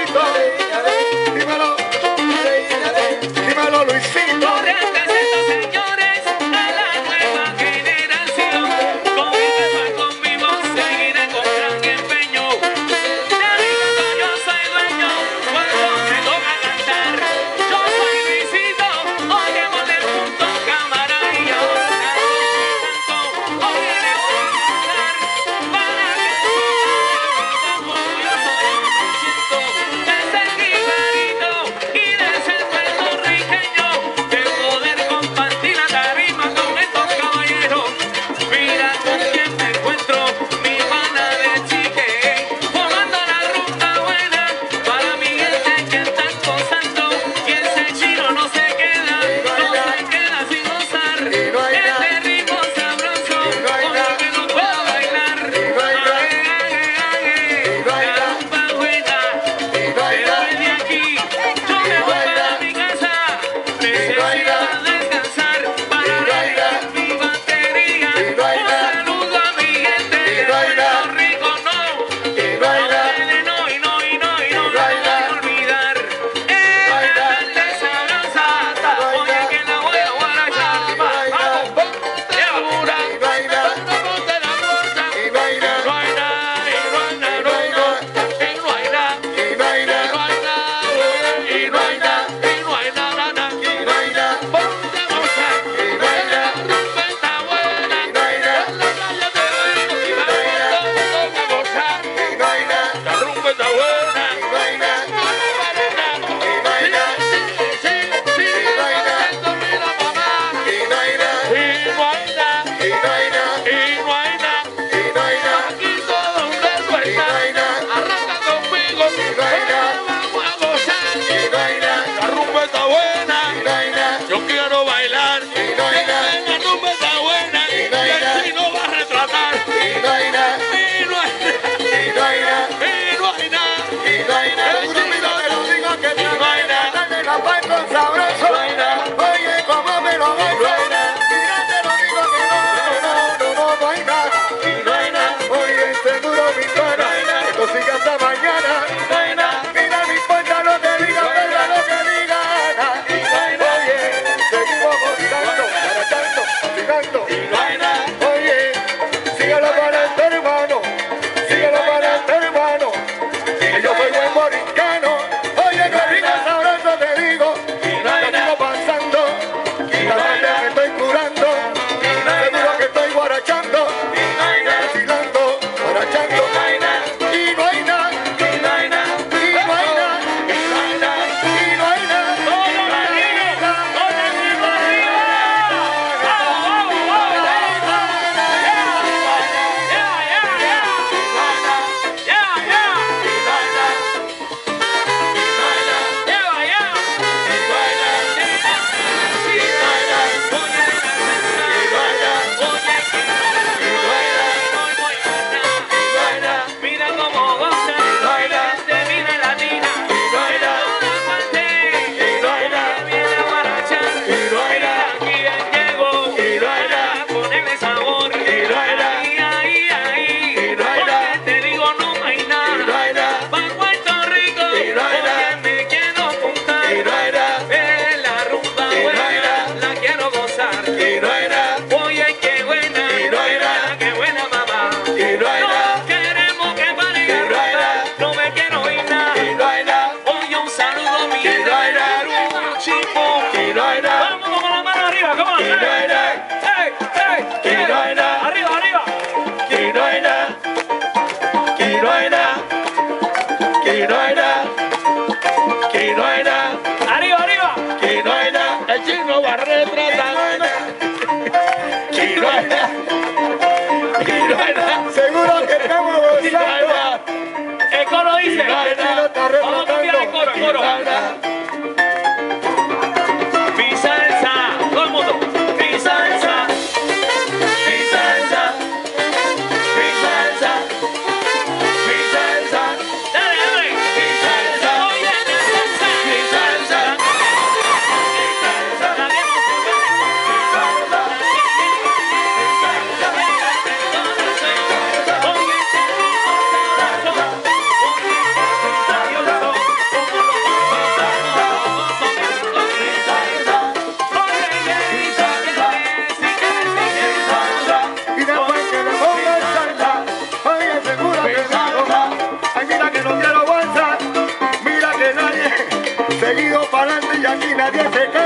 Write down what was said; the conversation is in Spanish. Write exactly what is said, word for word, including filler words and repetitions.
Luisito. Dímelo, dímelo, Luisito. Corrientes estos señores a la nueva generación. Con mi alma, con mi voz seguiré con gran empeño. Te digo que yo soy dueño cuando me toca cantar. Yo soy Luisito, oyeemos del punto cámara y ahora canto. Hoy le voy a cantar para que sepan como yo soy me siento. De ser jibarito y de ser puertorriqueño, de poder compartir la tarima con estos caballeros. Mira con quién me encuentro, mi pana de Chique, formando la ruta buena para mi gente que está gozando. Y ese chino no se queda, no se queda sin gozar. Este ritmo sabroso, con el que no puedo bailar. Ague, ague, ague, la rumba buena. Pero desde aquí, yo me voy para mi casa. Necesito descansar para recargar mi batería. Un saludo a mi gente de Puerto Rico, no. No, y no, y no, y no, y no me voy a olvidar. Esta tarde sabrosa, oye que la voy a guarachar. Vamos, segura, ponte la bolsa. No hay nada, y no hay nada, no hay nada, y no hay nada. No hay nada, y no hay nada, y no hay nada, nada. Ponte a gozar, la rumba está buena. En la playa te digo, y vamos todos a gozar. La rumba está buena. Sí, sí, sí, esto mira mamá. Y no hay nada, y no hay nada. Aquí todo se suelta. Arranca conmigo, vamos a gozar. La rumba está buena. Yo quiero bailar. La rumba está buena. Y así no va a retratar. Y no hay nada. Y no hay nada. Seguro, mira, te lo digo que te dale la paz con sabroso. Oye, cómo me lo gozo. Mira, te lo digo que no, no, no, no, no hay nada. Oye, seguro, mi pana, esto sigue hasta mañana. Mira, no importa lo que digan, verdad lo que digan. Oye, seguimos gozando, baratando, tirando. Oye, síguelo para este hermano, síguelo para este hermano. Que yo soy buen borincano. Oye, que rico sabroso te digo. Lo sigo pasando. La tarde me estoy curando. Seguro que estoy guarachando. Vacilando, guarachando. Y no hay nada. Y no hay nada. Y no hay nada. Y no hay nada. Todos los niños, con el grito arriba. Vamos, vamos, vamos. Ya, ya, ya. Ya, ya. Lleva, ya. Mira cómo goza, gente mira latina, mira toda parte, porque viene a guarachar, mira quién llegó, para ponerle sabor, ahí, ahí, ahí, porque te digo no hay nada, pa' Puerto Rico, oye me quiero apuntar, en la rumba buena, la quiero gozar, oye qué buena, qué buena mamá. No queremos que pare la rumba, no me quiero ir nada. Oye, un saludo a mi gente de Perú, chico. Vamos con la mano arriba, ¿cómo? Hey, hey, hey. Arriba, arriba. Arriba, arriba. El chino va a retratar. Seguro que estamos gozando. El coro dice. Vamos a cambiar el coro, el coro. Mi salsa, todo el mundo. Mi salsa, mi salsa, mi salsa, mi salsa. Dale, dale. Mi salsa, oye, mi salsa, mi salsa, mi salsa. Nadie nos puede. Mi salsa, mi salsa, mi salsa. Oye, para adelante y aquí nadie se cae.